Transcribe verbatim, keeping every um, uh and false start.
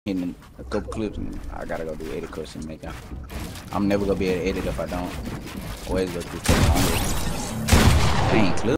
hitting a couple clips and I gotta go do edit course and make it. I'm never gonna be able to edit if I don't. Always go through stuff. Dang, clip.